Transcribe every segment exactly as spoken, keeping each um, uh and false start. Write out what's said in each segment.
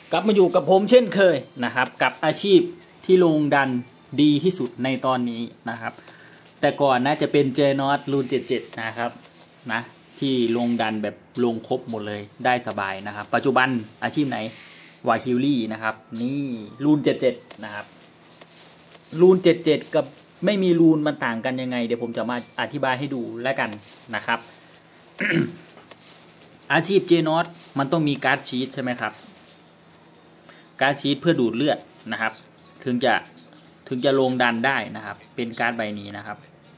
กลับมาอยู่กับผมเช่นเคยนะครับกับอาชีพที่ลงดันดีที่สุดในตอนนี้นะครับแต่ก่อนน่าจะเป็นเจนอตรูนเจ็ดสิบเจ็ดนะครับนะที่ลงดันแบบลงครบหมดเลยได้สบายนะครับปัจจุบันอาชีพไหนวาคิวลี่นะครับนี่รูนเจ็ดสิบเจ็ดนะครับรูนเจ็ดสิบเจ็ดกับไม่มีรูนมันต่างกันยังไงเดี๋ยวผมจะมาอธิบายให้ดูแล้วกันนะครับ อาชีพเจนอตมันต้องมีการ์ดชีทใช่ไหมครับการ์ดชีทเพื่อดูดเลือดนะครับถึงจะถึงจะลงดันได้นะครับเป็นการ์ดใบนี้นะครับ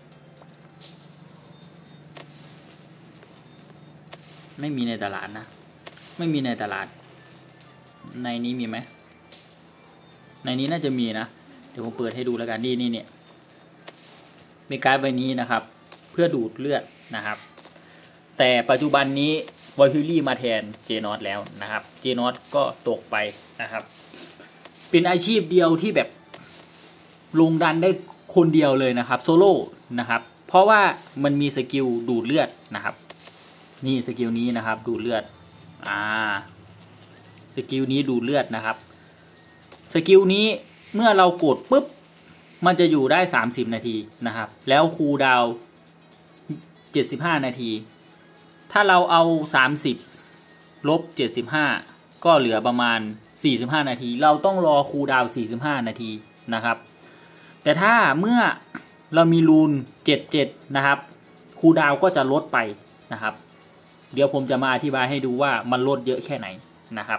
ไม่มีในตลาดนะไม่มีในตลาดในนี้มีไหมในนี้น่าจะมีนะเดี๋ยวผมเปิดให้ดูแล้วกันนี่นี่เนี่ยมีการ์ดใบนี้นะครับเพื่อดูดเลือดนะครับแต่ปัจจุบันนี้วอลคิวลี่มาแทนเจนอตแล้วนะครับเจนอตก็ตกไปนะครับเป็นอาชีพเดียวที่แบบลงดันได้คนเดียวเลยนะครับโซโล่นะครับเพราะว่ามันมีสกิลดูดเลือดนะครับนี่สกิลนี้นะครับดูดเลือดอ่าสกิลนี้ดูดเลือดนะครับสกิลนี้เมื่อเรากดปุ๊บมันจะอยู่ได้สามสิบนาทีนะครับแล้วคูลดาวน์เจ็ดสิบห้านาทีถ้าเราเอาสามสิบลบเจ็ดสิบห้าก็เหลือประมาณสี่สิบห้านาทีเราต้องรอคูลดาวน์สี่สิบห้านาทีนะครับแต่ถ้าเมื่อเรามีรูนเจ็ดสิบเจ็ดนะครับคูลดาวน์ก็จะลดไปนะครับเดี๋ยวผมจะมาอธิบายให้ดูว่ามันลดเยอะแค่ไหนนะครับ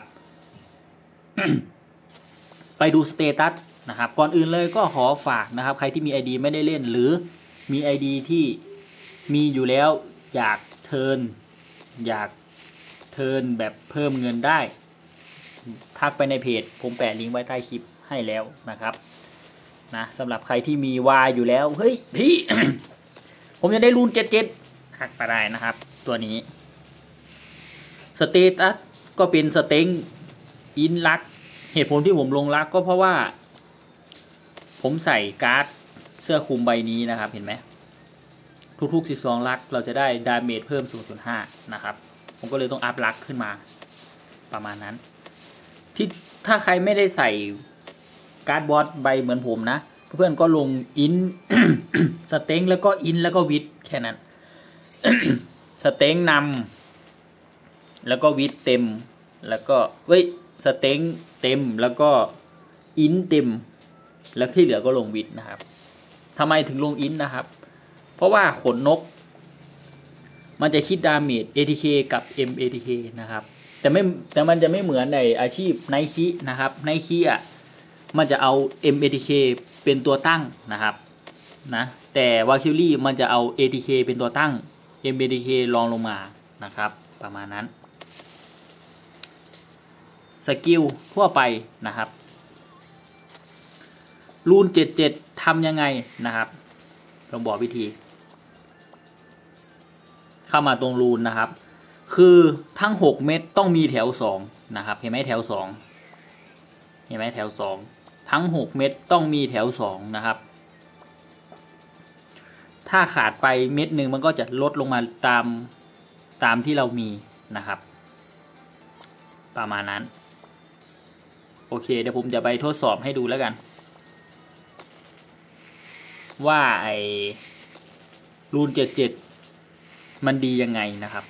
ไปดูสเตตัสนะครับก่อนอื่นเลยก็ขอฝากนะครับใครที่มี ไอ ดี ไม่ได้เล่นหรือมี ไอ ดี ที่มีอยู่แล้วอยากเทิร์นอยากเทิร์นแบบเพิ่มเงินได้ทักไปในเพจผมแปะลิงก์ไว้ใต้คลิปให้แล้วนะครับนะสำหรับใครที่มีวายอยู่แล้วเฮ้ยพี่ ผมจะได้รูนเจ็ดสิบเจ็ดทักไปได้นะครับตัวนี้สเตตัสก็เป็นสเต็งอินลักเหตุผลที่ผมลงลักก็เพราะว่าผมใส่การ์ดเสื้อคลุมใบนี้นะครับเห็นไหมทุกๆสิบสองลักเราจะได้ดาเมจเพิ่ม ศูนย์จุดห้า นะครับผมก็เลยต้องอัพลักขึ้นมาประมาณนั้นที่ถ้าใครไม่ได้ใส่การ์ดบอสใบเหมือนผมนะเพื่อนก็ลงอิน สเต็งแล้วก็อินแล้วก็วิทแค่นั้น สเต็งนำแล้วก็วิทเต็มแล้วก็เว้ยสเต็งเต็มแล้วก็อินเต็มแล้วที่เหลือก็ลงวิทนะครับทำไมถึงลงอินนะครับเพราะว่าขนนกมันจะคิดดาเมจ เอ ที เค กับ เอ็ม เอ ที เค นะครับแต่ไม่แต่มันจะไม่เหมือนในอาชีพไนคินะครับไนคิอ่ะมันจะเอา เอ็ม เอ ที เค เป็นตัวตั้งนะครับนะแต่วาคิวลี่มันจะเอา เอ ที เค เป็นตัวตั้ง เอ็ม เอ ที เค รองลงมานะครับประมาณนั้นสกิลทั่วไปนะครับรูนเจ็ดสิบเจ็ดทำยังไงนะครับต้องบอกวิธีเข้ามาตรงรูนนะครับคือทั้งหกเม็ดต้องมีแถวสองนะครับเห็นไหมแถวสองเห็นไหมแถวสองทั้งหกเม็ดต้องมีแถวสองนะครับถ้าขาดไปเม็ดหนึ่งมันก็จะลดลงมาตามตามที่เรามีนะครับประมาณนั้นโอเคเดี๋ยวผมจะไปทดสอบให้ดูแล้วกันว่าไอ้รูนเจ็ดสิบเจ็ดมันดียังไงนะครับ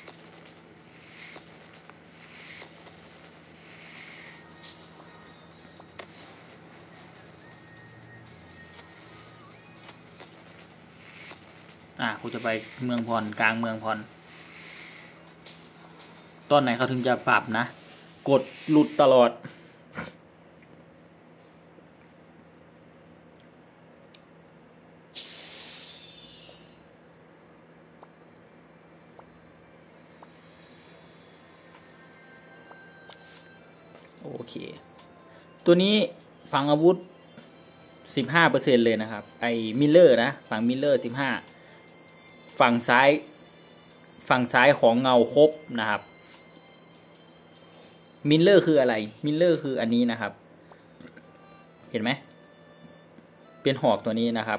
อ่ะกูจะไปเมืองพรกลางเมืองพรตอนไหนเขาถึงจะปรับนะกดหลุดตลอดโอเคตัวนี้ฝั่งอาวุธ สิบห้าเปอร์เซ็นต์ เลยนะครับไอ้มิลเลอร์นะฝั่งมิลเลอร์สิบห้าฝั่งซ้ายฝั่งซ้ายของเงาครบนะครับมิลเลอร์คืออะไรมิลเลอร์คืออันนี้นะครับเห็นไหมเป็นหอกตัวนี้นะครับ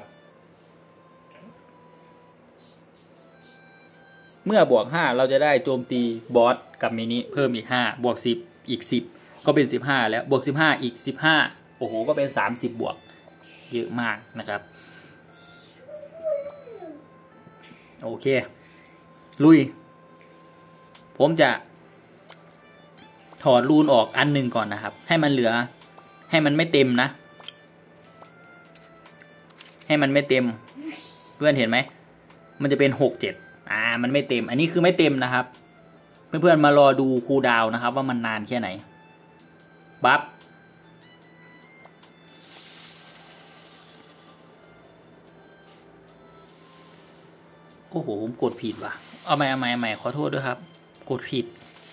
เมื่อบวกห้าเราจะได้โจมตีบอสกับมินิเพิ่มอีกห้าบวกสิบอีกสิบก็เป็นสิบห้าแล้วบวกสิบห้าอีกสิบห้าโอ้โหก็เป็นสามสิบบวกเยอะมากนะครับโอเคลุยผมจะถอดรูนออกอันหนึ่งก่อนนะครับให้มันเหลือให้มันไม่เต็มนะให้มันไม่เต็มเพื่อนเห็นไหมมันจะเป็นหกเจ็ดอ่ามันไม่เต็มอันนี้คือไม่เต็มนะครับเพื่อนๆมารอดูคูลดาวน์นะครับว่ามันนานแค่ไหนบัฟโอ้โหผมกดผิดว่ะเอาใหม่เอาใหม่เอาใหม่ขอโทษด้วยครับกดผิด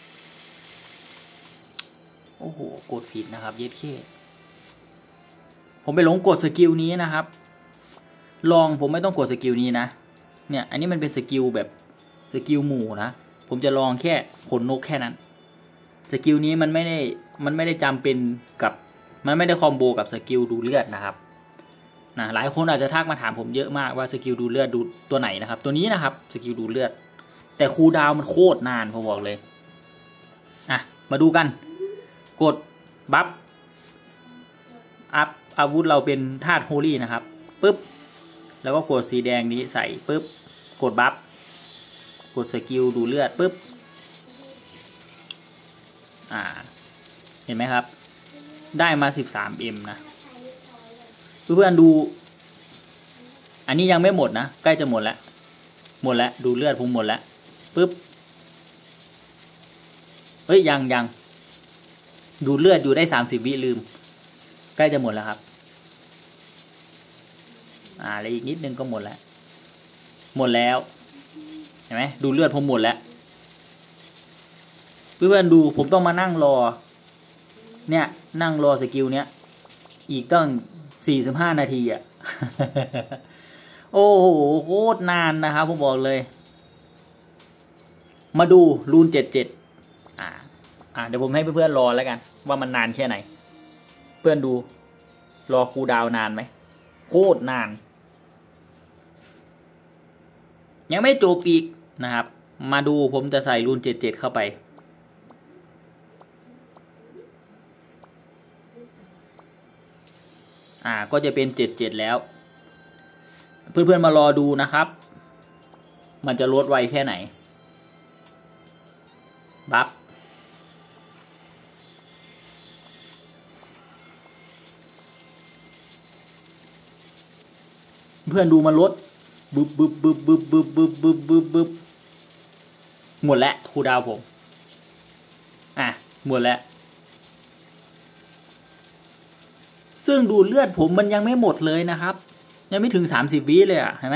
โอ้โหกดผิดนะครับเย็ดเข้ผมไปหลงกดสกิลนี้นะครับลองผมไม่ต้องกดสกิลนี้นะเนี่ยอันนี้มันเป็นสกิลแบบสกิลหมู่นะผมจะลองแค่ขนนกแค่นั้นสกิลนี้มันไม่ได้มันไม่ได้จำเป็นกับมันไม่ได้คอมโบกับสกิลดูเลือดนะครับนะหลายคนอาจจะทักมาถามผมเยอะมากว่าสกิลดูเลือดดูตัวไหนนะครับตัวนี้นะครับสกิลดูเลือดแต่คูลดาวน์มันโคตรนานผมบอกเลยอ่ะมาดูกันกดบัฟอัพอาวุธเราเป็นธาตุโฮลี่นะครับปึ๊บแล้วก็กดสีแดงนี้ใส่ปึ๊บกดบัฟกดสกิลดูเลือดปึ๊บอ่าเห็นไหมครับได้มา สิบสามเอ็ม นะเพื่อนๆดูอันนี้ยังไม่หมดนะใกล้จะหมดแล้วหมดแล้วดูเลือดผมหมดแล้วปึ๊บเฮ้ยยังยังดูเลือดอยู่ได้สามสิบวิลืมใกล้จะหมดแล้วครับอ่าแล้วอีกนิดนึงก็หมดแล้วหมดแล้วเห็นไหมดูเลือดผมหมดแล้วเพื่อนๆดูผมต้องมานั่งรอเนี่ยนั่งรอสกิลเนี้ยอีกตั้งสี่สิบห้านาทีอ่ะ โอ้โหโคตรนานนะครับผมบอกเลยมาดูรูนเจ็ดเจ็ดอ่าอ่าเดี๋ยวผมให้เพื่อนๆรอแล้วกันว่ามันนานแค่ไหนเพื่อนดูรอคูลดาวน์นานไหมโคตรนานยังไม่จบอีกนะครับมาดูผมจะใส่รูนเจ็ดเจ็ดเข้าไปอ่าก็จะเป็นเจ็ดเจ็ดแล้วเพื่อนๆมารอดูนะครับมันจะลดไวแค่ไหนบัฟเพื่อนดูมันลดบึบบึบบึบบึบบึบบึบบึบบึบบึบหมดแล้วคูลดาวน์ผมอ่ะหมดแล้วซึ่งดูเลือดผมมันยังไม่หมดเลยนะครับยังไม่ถึงสามสิบวิเลยอ่ะเห็นไหม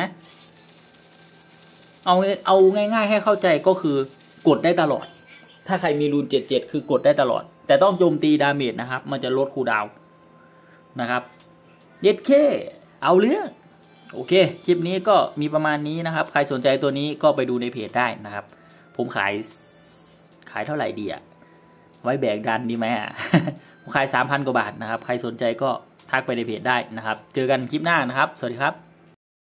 เอาเอาง่ายๆให้เข้าใจก็คือกดได้ตลอดถ้าใครมีรูนเจ็ดเจ็ดคือกดได้ตลอดแต่ต้องโจมตีดาเมจนะครับมันจะลดคูลดาวน์นะครับเย็ดเคเอาเรื่องโอเคคลิปนี้ก็มีประมาณนี้นะครับใครสนใจตัวนี้ก็ไปดูในเพจได้นะครับผมขายขายเท่าไหร่ดีอะไว้แบกดันดีไหมอะ ผมขาย สามพัน กว่าบาทนะครับใครสนใจก็ทักไปในเพจได้นะครับเจอกันคลิปหน้านะครับสวัสดีครับ